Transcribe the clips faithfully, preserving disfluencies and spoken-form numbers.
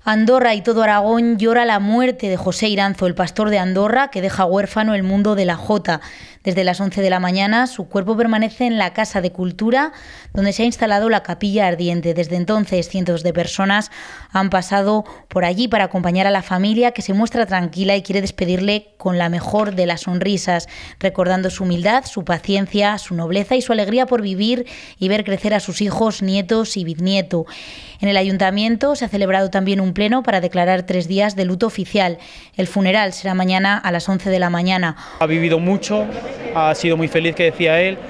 Andorra y todo Aragón llora la muerte de José Iranzo, el pastor de Andorra, que deja huérfano el mundo de la jota. Desde las once de la mañana, su cuerpo permanece en la Casa de Cultura, donde se ha instalado la capilla ardiente. Desde entonces, cientos de personas han pasado por allí para acompañar a la familia, que se muestra tranquila y quiere despedirle con la mejor de las sonrisas, recordando su humildad, su paciencia, su nobleza y su alegría por vivir y ver crecer a sus hijos, nietos y bisnieto. En el ayuntamiento se ha celebrado también un pleno para declarar tres días de luto oficial. El funeral será mañana a las once de la mañana. Ha vivido mucho, ha sido muy feliz, que decía él,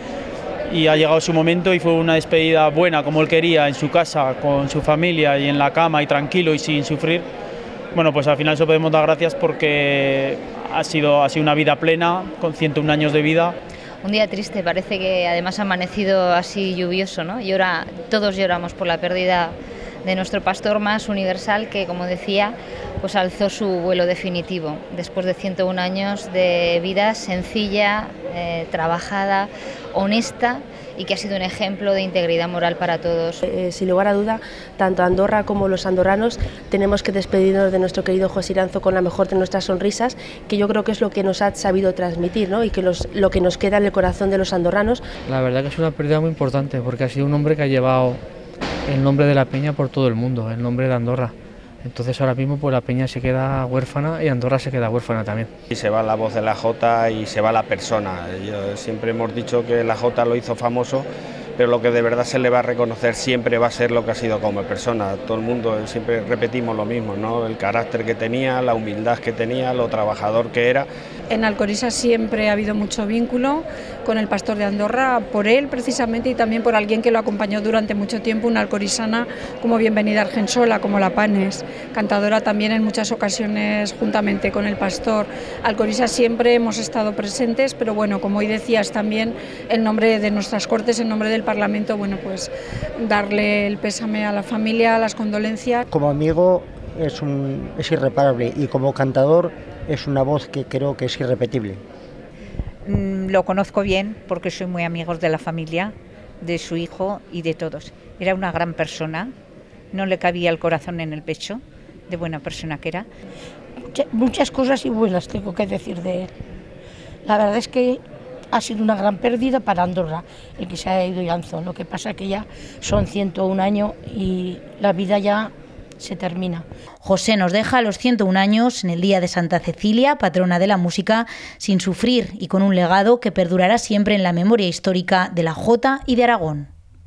y ha llegado su momento y fue una despedida buena, como él quería, en su casa, con su familia y en la cama y tranquilo y sin sufrir. Bueno, pues al final eso podemos dar gracias porque ha sido, ha sido una vida plena, con ciento un años de vida. Un día triste, parece que además ha amanecido así lluvioso, ¿no? Llora, todos lloramos por la pérdida de nuestro pastor más universal, que, como decía, pues alzó su vuelo definitivo después de ciento un años de vida sencilla, eh, trabajada, honesta, y que ha sido un ejemplo de integridad moral para todos. Eh, sin lugar a duda, tanto Andorra como los andorranos tenemos que despedirnos de nuestro querido José Iranzo con la mejor de nuestras sonrisas, que yo creo que es lo que nos ha sabido transmitir, ¿no? Y que los, lo que nos queda en el corazón de los andorranos. La verdad que es una pérdida muy importante, porque ha sido un hombre que ha llevado el nombre de la Peña por todo el mundo, el nombre de Andorra. Entonces ahora mismo pues la Peña se queda huérfana y Andorra se queda huérfana también. Y se va la voz de la jota y se va la persona. Yo, siempre hemos dicho que la jota lo hizo famoso, pero lo que de verdad se le va a reconocer siempre va a ser lo que ha sido como persona. Todo el mundo, siempre repetimos lo mismo, ¿no? El carácter que tenía, la humildad que tenía, lo trabajador que era. En Alcoriza siempre ha habido mucho vínculo con el pastor de Andorra, por él precisamente y también por alguien que lo acompañó durante mucho tiempo, una alcorizana como Bienvenida Argensola, como La Panes, cantadora también en muchas ocasiones juntamente con el pastor. Alcoriza siempre hemos estado presentes, pero bueno, como hoy decías también, en nombre de nuestras Cortes, en nombre del Parlamento, bueno, pues darle el pésame a la familia, las condolencias. Como amigo es, un, es irreparable y como cantador es una voz que creo que es irrepetible. Lo conozco bien porque soy muy amigos de la familia, de su hijo y de todos. Era una gran persona, no le cabía el corazón en el pecho, de buena persona que era. Muchas cosas y buenas tengo que decir de él. La verdad es que ha sido una gran pérdida para Andorra el que se ha ido Iranzo. Lo que pasa es que ya son ciento un años y la vida ya se termina. José nos deja a los ciento un años en el día de Santa Cecilia, patrona de la música, sin sufrir y con un legado que perdurará siempre en la memoria histórica de la jota y de Aragón.